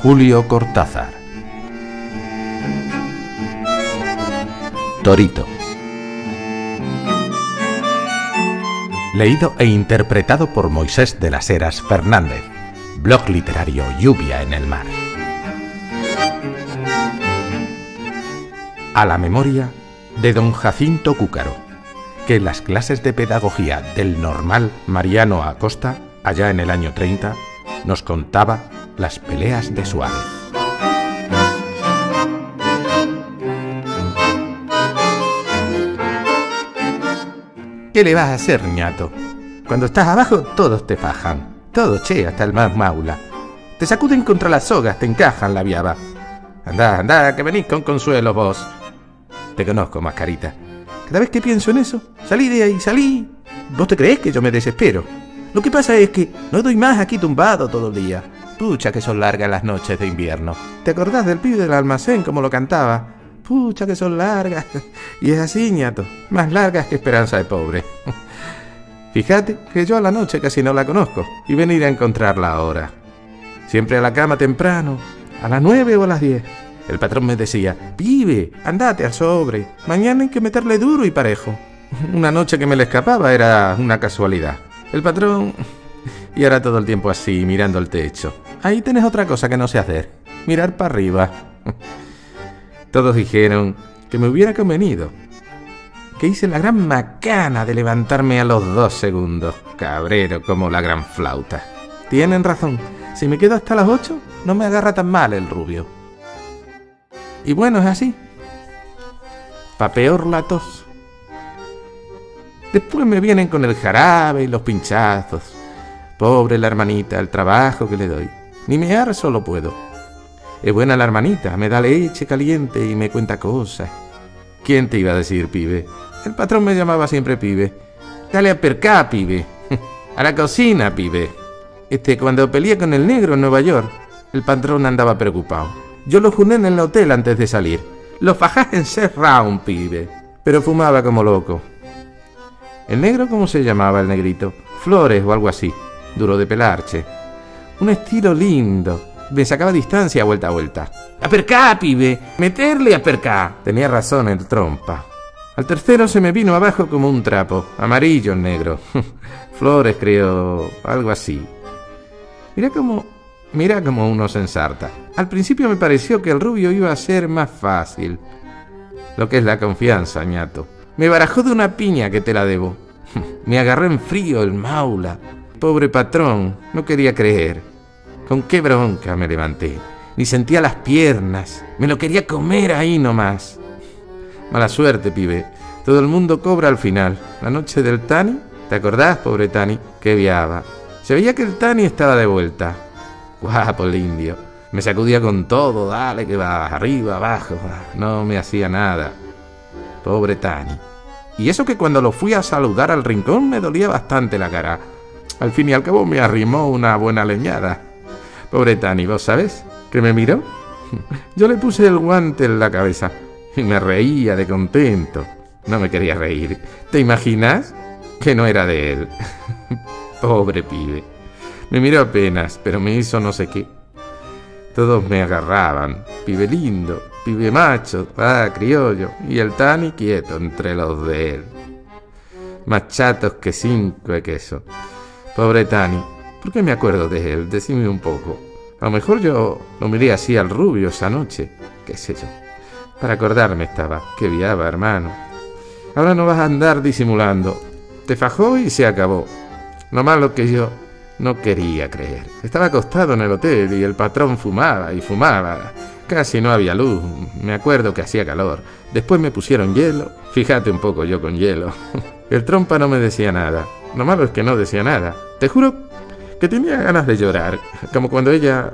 Julio Cortázar. Torito. Leído e interpretado por Moisés de las Heras Fernández. Blog literario Lluvia en el mar. A la memoria de don Jacinto Cúcaro, que en las clases de pedagogía del Normal Mariano Acosta, allá en el año 30, nos contaba las peleas de Suárez. ¿Qué le vas a hacer, ñato? Cuando estás abajo, todos te fajan. Todos, che, hasta el más maula. Te sacuden contra las sogas, te encajan la viaba. Andá, andá, que venís con consuelo vos. Te conozco, mascarita. Cada vez que pienso en eso, salí de ahí, salí. ¿Vos te creés que yo me desespero? Lo que pasa es que no doy más aquí tumbado todo el día. Pucha que son largas las noches de invierno. ¿Te acordás del pibe del almacén como lo cantaba? Pucha que son largas. Y es así, ñato, más largas que esperanza de pobre. Fíjate que yo a la noche casi no la conozco y venir a encontrarla ahora. Siempre a la cama temprano, a las 9 o a las 10. El patrón me decía: pibe, andate al sobre, mañana hay que meterle duro y parejo. Una noche que me le escapaba era una casualidad. El patrón... Y ahora todo el tiempo así, mirando el techo. Ahí tenés otra cosa que no sé hacer: mirar para arriba. Todos dijeron que me hubiera convenido, que hice la gran macana de levantarme a los 2 segundos. Cabrero como la gran flauta. Tienen razón, si me quedo hasta las 8, no me agarra tan mal el rubio. Y bueno, es así. Pa' peor la tos. Después me vienen con el jarabe y los pinchazos. Pobre la hermanita, el trabajo que le doy. Ni mear solo puedo. Es buena la hermanita, me da leche caliente y me cuenta cosas. ¿Quién te iba a decir, pibe? El patrón me llamaba siempre pibe. Dale a percá, pibe. A la cocina, pibe. Cuando peleé con el negro en Nueva York, el patrón andaba preocupado. Yo lo juné en el hotel antes de salir. Lo fajás en 6 rounds, pibe. Pero fumaba como loco. ¿El negro cómo se llamaba, el negrito? Flores o algo así. Duro de pelarche. Un estilo lindo. Me sacaba distancia vuelta a vuelta. ¡A percá, pibe! ¡Meterle a percá! Tenía razón el trompa. Al tercero se me vino abajo como un trapo. Amarillo el negro. Flores, creo. Algo así. Mira cómo uno se ensarta. Al principio me pareció que el rubio iba a ser más fácil. Lo que es la confianza, ñato. Me barajó de una piña que te la debo. Me agarró en frío el maula. Pobre patrón, no quería creer. Con qué bronca me levanté. Ni sentía las piernas. Me lo quería comer ahí nomás. Mala suerte, pibe. Todo el mundo cobra al final. La noche del Tani, ¿te acordás, pobre Tani? Que viaba. Se veía que el Tani estaba de vuelta. Guapo el indio. Me sacudía con todo. Dale que va, arriba, abajo. No me hacía nada. Pobre Tani. Y eso que cuando lo fui a saludar al rincón me dolía bastante la cara. Al fin y al cabo me arrimó una buena leñada. Pobre Tani, ¿vos sabés? ¿Que me miró? Yo le puse el guante en la cabeza y me reía de contento. No me quería reír. ¿Te imaginas? Que no era de él. Pobre pibe. Me miró apenas, pero me hizo no sé qué. Todos me agarraban. Pibe lindo, pibe macho, criollo. Y el Tani quieto entre los de él. Más chatos que 5 de queso. Pobre Tani. ¿Por qué me acuerdo de él? Decime un poco. A lo mejor yo lo miré así al rubio esa noche. ¿Qué sé yo? Para acordarme estaba. Qué viaba, hermano. Ahora no vas a andar disimulando. Te fajó y se acabó. Lo malo que yo no quería creer. Estaba acostado en el hotel y el patrón fumaba y fumaba. Casi no había luz. Me acuerdo que hacía calor. Después me pusieron hielo. Fíjate un poco yo con hielo. El trompa no me decía nada. Lo malo es que no decía nada. Te juro que tenía ganas de llorar. Como cuando ella...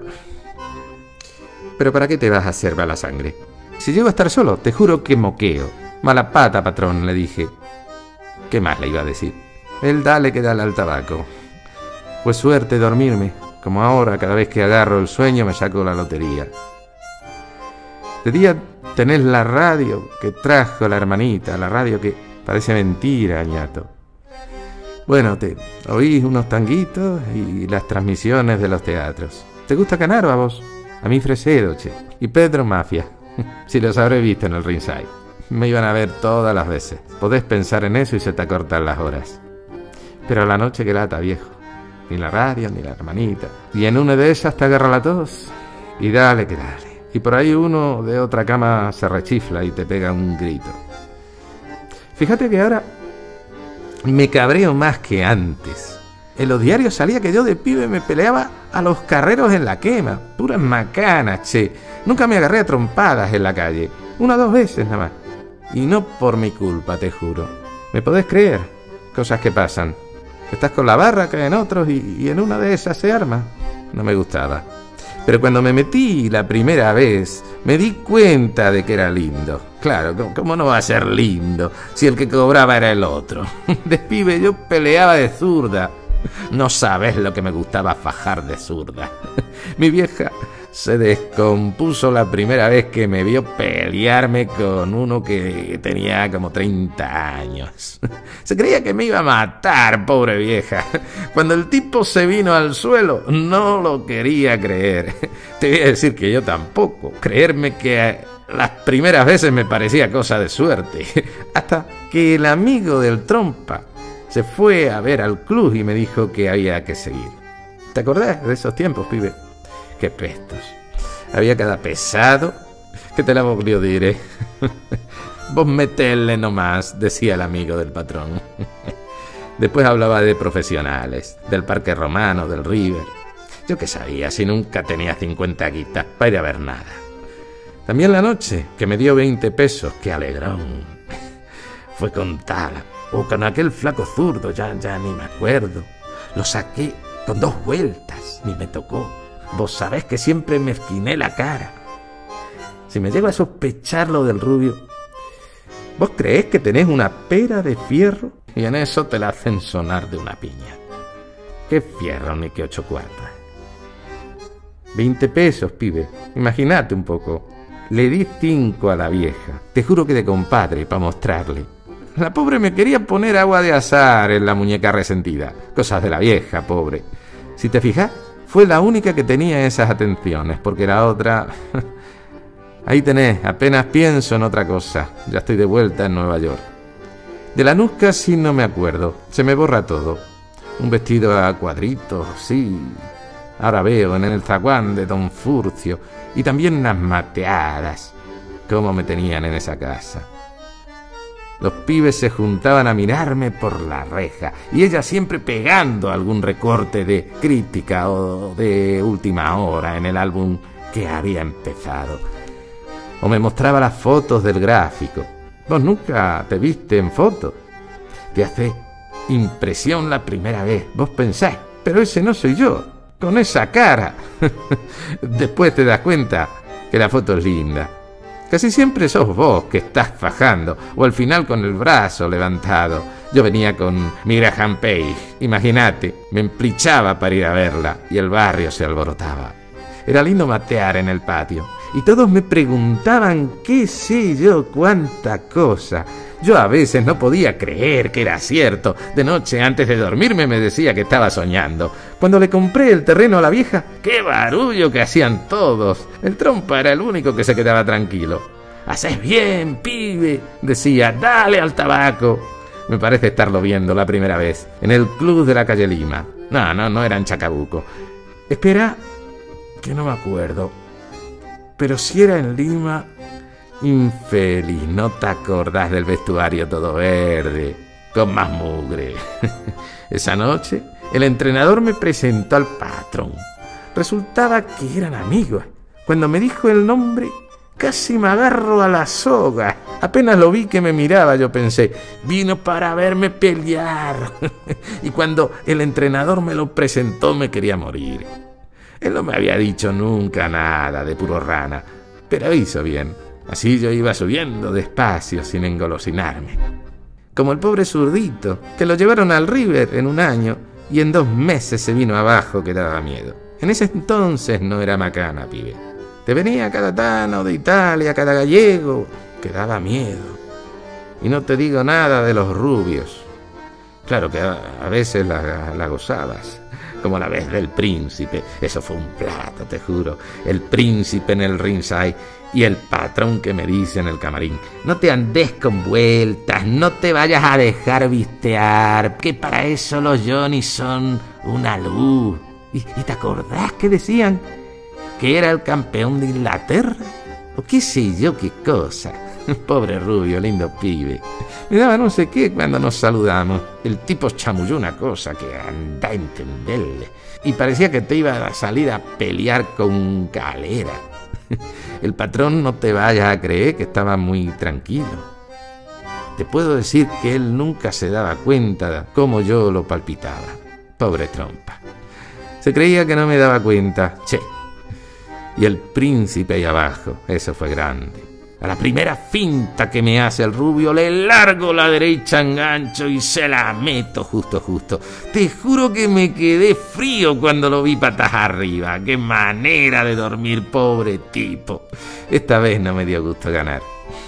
Pero ¿para qué te vas a hacer mala sangre? Si llego a estar solo, te juro que moqueo. Mala pata, patrón, le dije. ¿Qué más le iba a decir? Él dale que dale al tabaco. Fue suerte dormirme. Como ahora, cada vez que agarro el sueño me saco la lotería. De día tenés la radio que trajo la hermanita. La radio que parece mentira, ñato. Bueno, te oís unos tanguitos y las transmisiones de los teatros. ¿Te gusta Canaro a vos? A mí Fresedo, che. Y Pedro Mafia. Si los habré visto en el ringside. Me iban a ver todas las veces. Podés pensar en eso y se te acortan las horas. Pero a la noche que lata, viejo. Ni la radio, ni la hermanita. Y en una de esas te agarra la tos. Y dale que dale. Y por ahí uno de otra cama se rechifla y te pega un grito. Fíjate que ahora me cabreo más que antes. En los diarios salía que yo de pibe me peleaba a los carreros en la quema. Puras macanas, che. Nunca me agarré a trompadas en la calle. 1 o 2 veces nada más. Y no por mi culpa, te juro. ¿Me podés creer? Cosas que pasan. Estás con la barra, caen otros y en una de esas se arma. No me gustaba. Pero cuando me metí la primera vez, me di cuenta de que era lindo. Claro, ¿cómo no va a ser lindo si el que cobraba era el otro? De pibe yo peleaba de zurda. No sabes lo que me gustaba fajar de zurda. Mi vieja se descompuso la primera vez que me vio pelearme con uno que tenía como 30 años. Se creía que me iba a matar, pobre vieja. Cuando el tipo se vino al suelo, no lo quería creer. Te voy a decir que yo tampoco. Creerme que las primeras veces me parecía cosa de suerte. Hasta que el amigo del trompa se fue a ver al club y me dijo que había que seguir. ¿Te acordás de esos tiempos, pibe? ¡Qué pestos! Había cada pesado que te la volvió diré. Vos metele nomás, decía el amigo del patrón. Después hablaba de profesionales, del Parque Romano, del River. Yo qué sabía si nunca tenía 50 guitas para ir a ver nada. También la noche, que me dio 20 pesos, ¡qué alegrón! Fue con Tala, o con aquel flaco zurdo, ya ni me acuerdo. Lo saqué con 2 vueltas, ni me tocó. Vos sabés que siempre me esquiné la cara. Si me llego a sospechar lo del rubio, ¿vos creés que tenés una pera de fierro? Y en eso te la hacen sonar de una piña. ¿Qué fierro ni qué 8 cuartas? 20 pesos, pibe. Imagínate un poco. Le di 5 a la vieja. Te juro que de compadre, para mostrarle. La pobre me quería poner agua de azahar en la muñeca resentida. Cosas de la vieja, pobre. Si te fijas, fue la única que tenía esas atenciones, porque la otra... Ahí tenés, apenas pienso en otra cosa. Ya estoy de vuelta en Nueva York. De la Nusca sí no me acuerdo. Se me borra todo. Un vestido a cuadritos, sí. Ahora veo en el zaguán de Don Furcio. Y también unas mateadas. Cómo me tenían en esa casa. Los pibes se juntaban a mirarme por la reja y ella siempre pegando algún recorte de crítica o de última hora en el álbum que había empezado. O me mostraba las fotos del gráfico. ¿Vos nunca te viste en foto? Te hace impresión la primera vez. Vos pensás, pero ese no soy yo, con esa cara. Después te das cuenta que la foto es linda. Casi siempre sos vos que estás fajando, o al final con el brazo levantado. Yo venía con mi Graham Page, imagínate, me emplichaba para ir a verla, y el barrio se alborotaba. Era lindo matear en el patio, y todos me preguntaban qué sé yo, cuánta cosa. Yo a veces no podía creer que era cierto. De noche, antes de dormirme, me decía que estaba soñando. Cuando le compré el terreno a la vieja, ¡qué barullo que hacían todos! El trompa era el único que se quedaba tranquilo. «Hacés bien, pibe», decía, «dale al tabaco». Me parece estarlo viendo la primera vez, en el club de la calle Lima. No era en Chacabuco. Espera, que no me acuerdo. Pero si era en Lima... Infeliz, no te acordás del vestuario todo verde, con más mugre. Esa noche, el entrenador me presentó al patrón. Resultaba que eran amigos. Cuando me dijo el nombre, casi me agarro a la soga. Apenas lo vi que me miraba, yo pensé, vino para verme pelear. Y cuando el entrenador me lo presentó, me quería morir. Él no me había dicho nunca nada de puro rana, pero hizo bien. Así yo iba subiendo despacio sin engolosinarme. Como el pobre zurdito, que lo llevaron al River en 1 año y en 2 meses se vino abajo que daba miedo. En ese entonces no era macana, pibe. Te venía cada tano de Italia, cada gallego, que daba miedo. Y no te digo nada de los rubios. Claro que a veces la gozabas. como la vez del príncipe. Eso fue un plato, te juro. El príncipe en el ringside y el patrón que me dice en el camarín: no te andes con vueltas, no te vayas a dejar vistear, que para eso los Johnny son una luz. ¿Y te acordás que decían que era el campeón de Inglaterra? O qué sé yo qué cosa. Pobre rubio, lindo pibe. Me daba no sé qué cuando nos saludamos. El tipo chamulló una cosa que anda a entenderle. Y parecía que te iba a salir a pelear con Calera. El patrón, no te vayas a creer que estaba muy tranquilo. Te puedo decir que él nunca se daba cuenta de cómo yo lo palpitaba. Pobre trompa. Se creía que no me daba cuenta. Che. Y el príncipe ahí abajo, eso fue grande. A la primera finta que me hace el rubio, le largo la derecha en gancho y se la meto justo. Te juro que me quedé frío cuando lo vi patas arriba. ¡Qué manera de dormir, pobre tipo! Esta vez no me dio gusto ganar.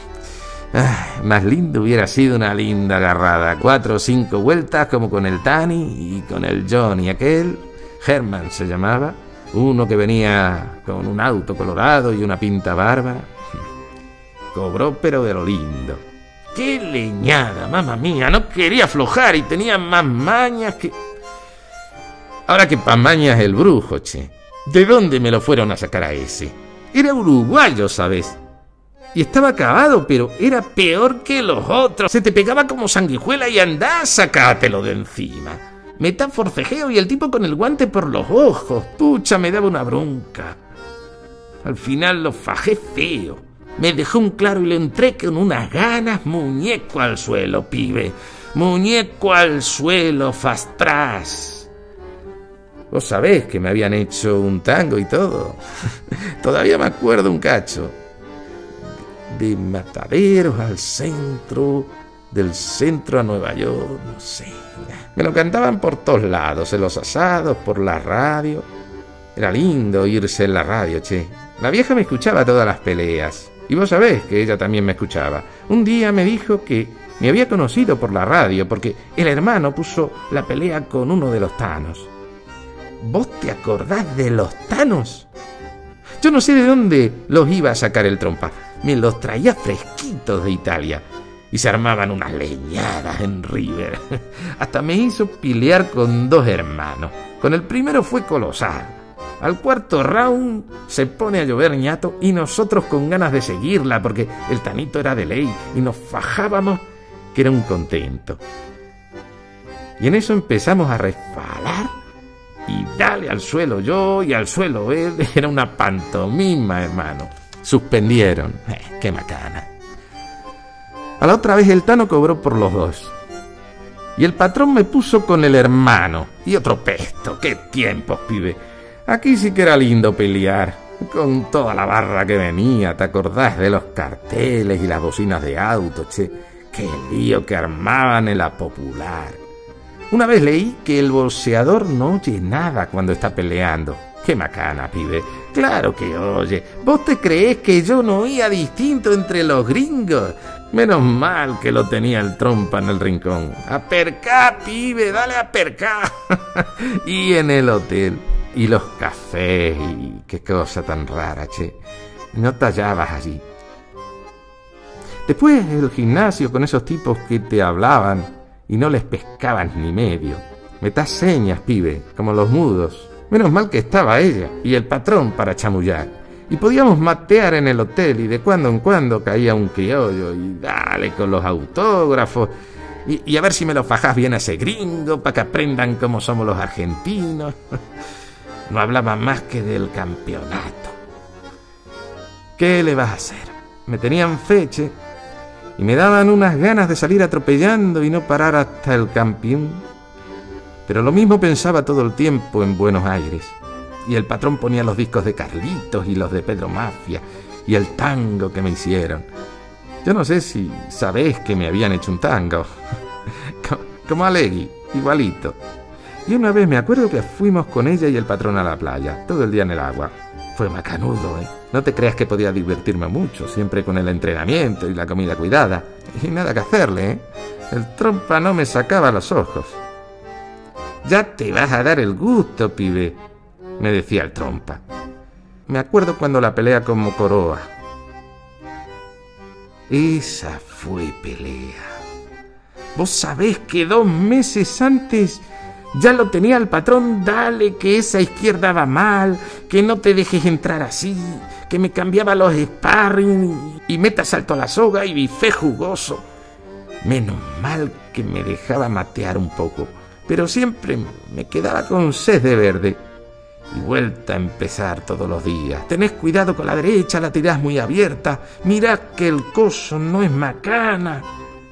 Más lindo hubiera sido una linda agarrada. 4 o 5 vueltas como con el Tani y con el Johnny aquel. Herman se llamaba. Uno que venía con un auto colorado y una pinta bárbara. Cobró pero de lo lindo. ¡Qué leñada, mamá mía! No quería aflojar y tenía más mañas que... Ahora que pa' mañas el brujo, che. ¿De dónde me lo fueron a sacar a ese? Era uruguayo, ¿sabes? Y estaba acabado, pero era peor que los otros. Se te pegaba como sanguijuela y andá, sacátelo de encima. Metá forcejeo y el tipo con el guante por los ojos. Pucha, me daba una bronca. Al final lo fajé feo. Me dejó un claro y le entré con unas ganas. Muñeco al suelo, pibe. Muñeco al suelo, fastras. Vos sabés que me habían hecho un tango y todo. Todavía me acuerdo un cacho. De Mataderos al centro, del centro a Nueva York, no sé. Me lo cantaban por todos lados, en los asados, por la radio. Era lindo oírse en la radio, che. La vieja me escuchaba todas las peleas. Y vos sabés que ella también me escuchaba. Un día me dijo que me había conocido por la radio porque el hermano puso la pelea con uno de los Thanos. ¿Vos te acordás de los Thanos? Yo no sé de dónde los iba a sacar el trompa. Me los traía fresquitos de Italia. Y se armaban unas leñadas en River. Hasta me hizo pilear con 2 hermanos. Con el primero fue colosal. Al cuarto round se pone a llover ñato y nosotros con ganas de seguirla porque el tanito era de ley y nos fajábamos que era un contento. Y en eso empezamos a resbalar y dale al suelo yo y al suelo él. Era una pantomima, hermano. Suspendieron. ¡Qué macana! A la otra vez el Tano cobró por los 2. Y el patrón me puso con el hermano. Y otro pesto. ¡Qué tiempos, pibe! Aquí sí que era lindo pelear, con toda la barra que venía. ¿Te acordás de los carteles y las bocinas de auto, che? ¡Qué lío que armaban en la Popular! Una vez leí que el boxeador no oye nada cuando está peleando. ¡Qué macana, pibe! ¡Claro que oye! ¿Vos te creés que yo no oía distinto entre los gringos? Menos mal que lo tenía el trompa en el rincón. ¡Apercá, pibe! ¡Dale apercá! Y en el hotel... Y los cafés, y qué cosa tan rara, che. No te hallabas allí. Después el gimnasio con esos tipos que te hablaban y no les pescabas ni medio. Metás señas, pibe, como los mudos. Menos mal que estaba ella y el patrón para chamullar. Y podíamos matear en el hotel y de cuando en cuando caía un criollo y dale con los autógrafos. Y a ver si me lo fajás bien a ese gringo para que aprendan cómo somos los argentinos. No hablaba más que del campeonato. ¿Qué le vas a hacer? Me tenían feche y me daban unas ganas de salir atropellando y no parar hasta el campeón. Pero lo mismo pensaba todo el tiempo en Buenos Aires. Y el patrón ponía los discos de Carlitos y los de Pedro Mafia y el tango que me hicieron. Yo no sé si sabés que me habían hecho un tango. Como Alegui, igualito. Y una vez me acuerdo que fuimos con ella y el patrón a la playa, todo el día en el agua. Fue macanudo, ¿eh? No te creas que podía divertirme mucho, siempre con el entrenamiento y la comida cuidada. Y nada que hacerle, ¿eh? El trompa no me sacaba los ojos. Ya te vas a dar el gusto, pibe, me decía el trompa. Me acuerdo cuando la pelea con Mocoroa. Esa fue pelea. Vos sabés que 2 meses antes ya lo tenía el patrón, dale, que esa izquierda va mal, que no te dejes entrar así, que me cambiaba los sparring y meta salto a la soga y bifé jugoso. Menos mal que me dejaba matear un poco, pero siempre me quedaba con sed de verde. Y vuelta a empezar todos los días. Tenés cuidado con la derecha, la tirás muy abierta. Mirá que el coso no es macana.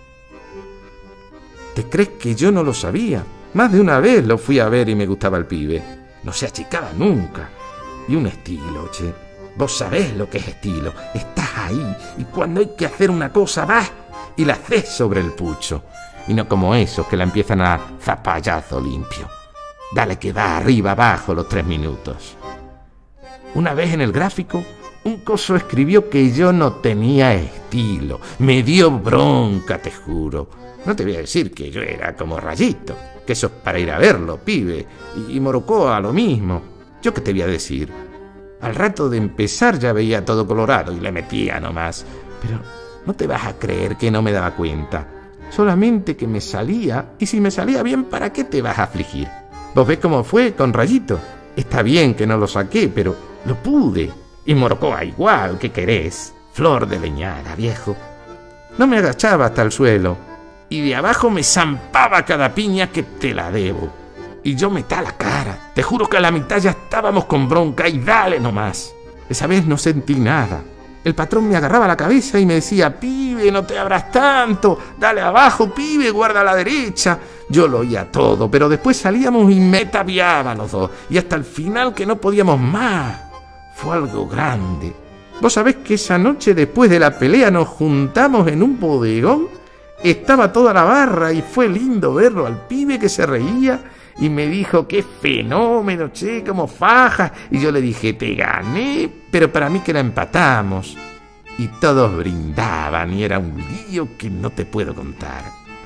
¿Te crees que yo no lo sabía? Más de una vez lo fui a ver y me gustaba el pibe. No se achicaba nunca. Y un estilo, che. Vos sabés lo que es estilo. Estás ahí y cuando hay que hacer una cosa vas y la haces sobre el pucho. Y no como esos que la empiezan a zapallazo limpio. Dale que va arriba abajo los 3 minutos. Una vez en el gráfico, un coso escribió que yo no tenía estilo. Me dio bronca, te juro. No te voy a decir que yo era como Rayito, que eso es para ir a verlo, pibe. Y Morocoa lo mismo. ¿Yo qué te voy a decir? Al rato de empezar ya veía todo colorado y le metía nomás. Pero no te vas a creer que no me daba cuenta. Solamente que me salía, y si me salía bien, ¿para qué te vas a afligir? ¿Vos ves cómo fue con Rayito? Está bien que no lo saqué, pero lo pude. Y Morocoa igual, ¿qué querés? Flor de leñada, viejo. No me agachaba hasta el suelo. Y de abajo me zampaba cada piña que te la debo. Y yo metá la cara. Te juro que a la mitad ya estábamos con bronca y dale nomás. Esa vez no sentí nada. El patrón me agarraba la cabeza y me decía, pibe, no te abras tanto, dale abajo, pibe, guarda a la derecha. Yo lo oía todo, pero después salíamos y me tabiaba los dos. Y hasta el final que no podíamos más. Fue algo grande. Vos sabés que esa noche después de la pelea nos juntamos en un bodegón. Estaba toda la barra y fue lindo verlo al pibe que se reía. Y me dijo, qué fenómeno, che, como faja. Y yo le dije, te gané, pero para mí que la empatamos. Y todos brindaban y era un lío que no te puedo contar.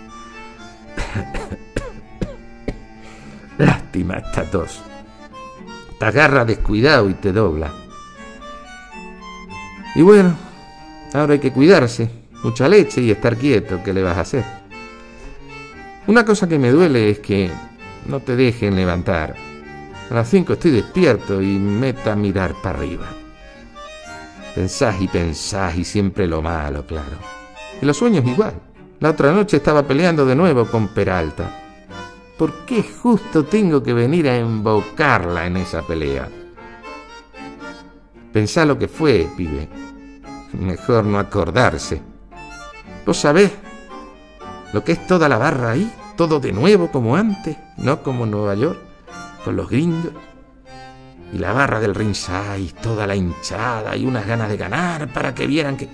Lástima esta tos. Te agarra descuidado y te dobla. Y bueno, ahora hay que cuidarse. Mucha leche y estar quieto, ¿qué le vas a hacer? Una cosa que me duele es que no te dejen levantar. A las 5 estoy despierto y meta a mirar para arriba. Pensás y siempre lo malo, claro. Y los sueños igual. La otra noche estaba peleando de nuevo con Peralta. ¿Por qué justo tengo que venir a embocarla en esa pelea? Pensá lo que fue, pibe. Mejor no acordarse. ¿Vos sabés lo que es toda la barra ahí? Todo de nuevo como antes, no como Nueva York, con los gringos. Y la barra del ringside, toda la hinchada y unas ganas de ganar para que vieran que...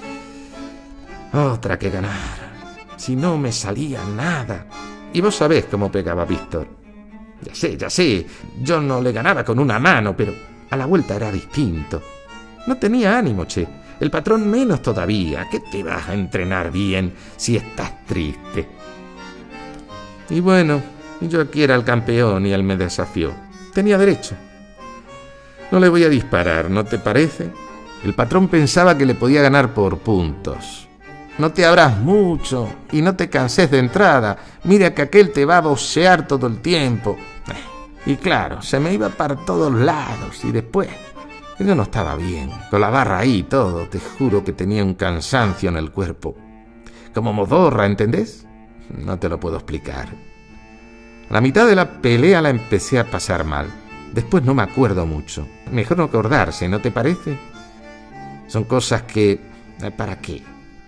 Otra que ganar. Si no me salía nada. Y vos sabés cómo pegaba Víctor. Ya sé, yo no le ganaba con una mano, pero a la vuelta era distinto. No tenía ánimo, che. El patrón menos todavía. ¿Qué te vas a entrenar bien si estás triste? Y bueno, yo aquí era el campeón y él me desafió. Tenía derecho. No le voy a disparar, ¿no te parece? El patrón pensaba que le podía ganar por puntos. No te abras mucho y no te canses de entrada. Mira que aquel te va a boxear todo el tiempo. Y claro, se me iba para todos lados y después... Yo no estaba bien, con la barra ahí y todo. Te juro que tenía un cansancio en el cuerpo. Como modorra, ¿entendés? No te lo puedo explicar. A la mitad de la pelea la empecé a pasar mal. Después no me acuerdo mucho. Mejor no acordarse, ¿no te parece? Son cosas que... ¿Para qué?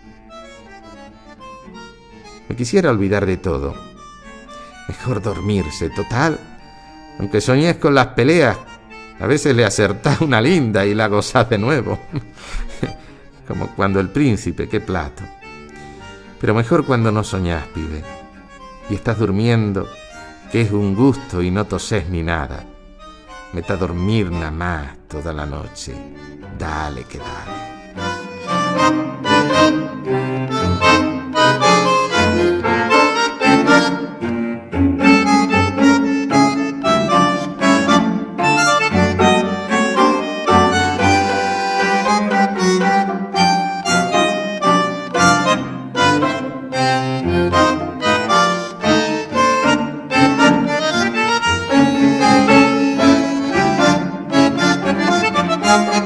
Me quisiera olvidar de todo. Mejor dormirse, total. Aunque soñés con las peleas, a veces le acertás una linda y la gozás de nuevo. Como cuando el príncipe, qué plato. Pero mejor cuando no soñás, pibe. Y estás durmiendo, que es un gusto y no tosés ni nada. Mete a dormir nada más toda la noche. Dale que dale. Thank you.